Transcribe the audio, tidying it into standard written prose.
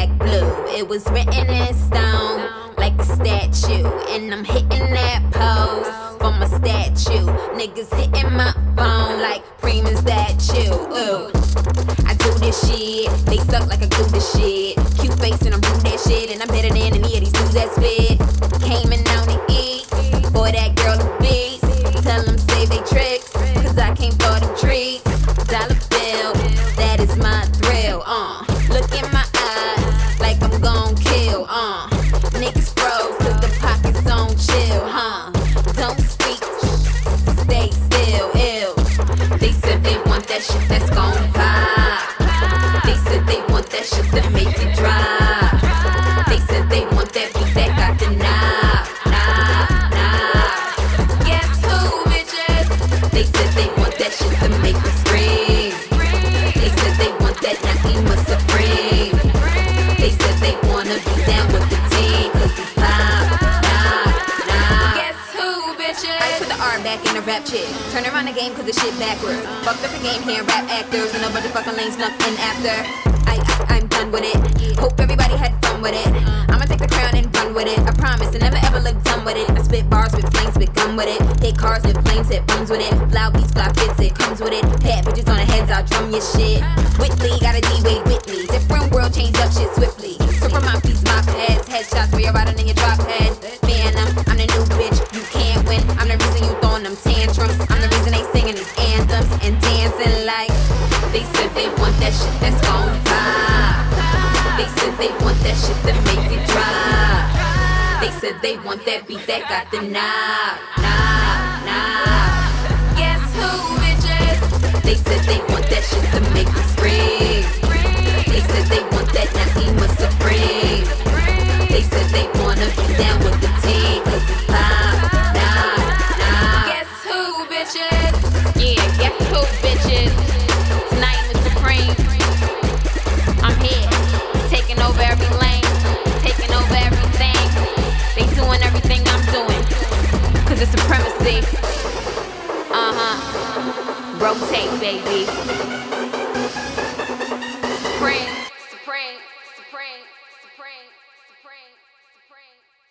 black blue. It was written in stone like a statue, and I'm hitting that pose for my statue. Niggas hitting my phone like Preem, is that you? Ooh, I do this shit, they suck like I glue this shit. Cute face and I'm rude that shit, and I'm better than any of these dudes that spit. Came in on the east, boy that girl the beast. Tell them save they tricks, cause I came for the treats. Dollar bill, that is my thrill. Look in my eyes like I'm gon' kill. Niggas froze cause the pockets on chill. Don't speak, stay still. Ill. They said they want that shit that's gon' pop. They said they want that shit that make you drop. They said they want that beat that got the knob. Guess who, bitches? They said they want that shit to make you scream. They said they want that Naima Supreme. They said they wanna be down with the team, cause we pop. Guess who, bitches? I put the R back in the rap chick. Turn around the game cause the shit backwards. Fucked up the game, hearing rap actors, and a bunch of fucking lanes snuck in after. I'm done with it. Hope everybody had fun with it. I'ma take the crown and run with it. I promise to never ever look dumb with it. I spit bars with flames, spit gum with it. Hit cars with flames, hit bums with it. Fly beats, fly fits, it comes with it. Pat bitches on the heads, I'll drum your shit. Whitley, got a D-Wade Whitley. Different world, change up shit swiftly. Super mouthpiece, mop heads, headshots where you're riding in your drop head. Phantom, I'm the new bitch, you can't win. I'm the reason you throwing them tantrums. I'm the reason they singing these anthems and dancing like. They said they want that shit that's gon' pop. They said they want that shit that make you drop. They said they want that beat that got the knob. Guess who, bitches? They said they want that shit to make you scream. They said they want that Naima Supreme. They said they wanna be down with the team, cause we pop. Guess who, bitches? Yeah, guess who, bitches? Naima Supreme. I'm here, taking over every lane, taking over everything. They doing everything I'm doing, cause it's supremacy. Rotate, baby. Supreme, supreme, supreme, supreme, supreme, supreme.